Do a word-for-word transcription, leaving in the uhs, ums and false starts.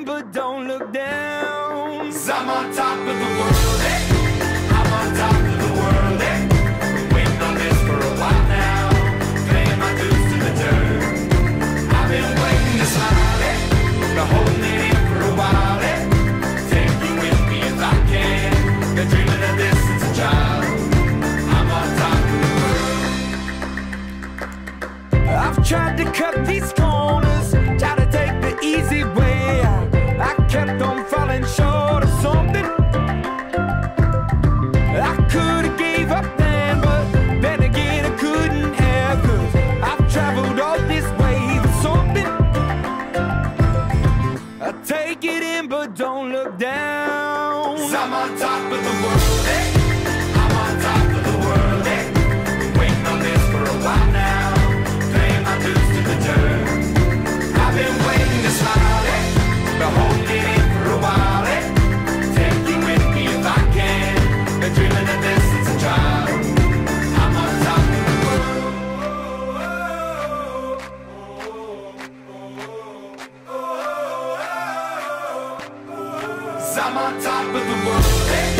but don't look down. 'Cause I'm on top of the world, eh? I'm on top of the world, eh? Been waiting on this for a while now, paying my dues to the dirt. I've been waiting to smile, eh? Been holding it in for a while, eh? Take you with me if I can. Been dreaming of this since a child. I'm on top of the world. I've tried to cut these corners, try to take the easy way out. I kept on falling short of something. I could've gave up then, but then again I couldn't have, 'cause I've traveled all this way for something. I take it in but don't look down. 'Cause I'm on top of the world, eh? I'm on top of the world, eh? Been waiting on this for a while now, paying my dues to the dirt. I've been waiting to smile, eh? Been holding it in for a while, eh? Take you with me if I can. Been dreaming of this since a child. I'm on top of the world. 'Cause I'm on top of the world, eh?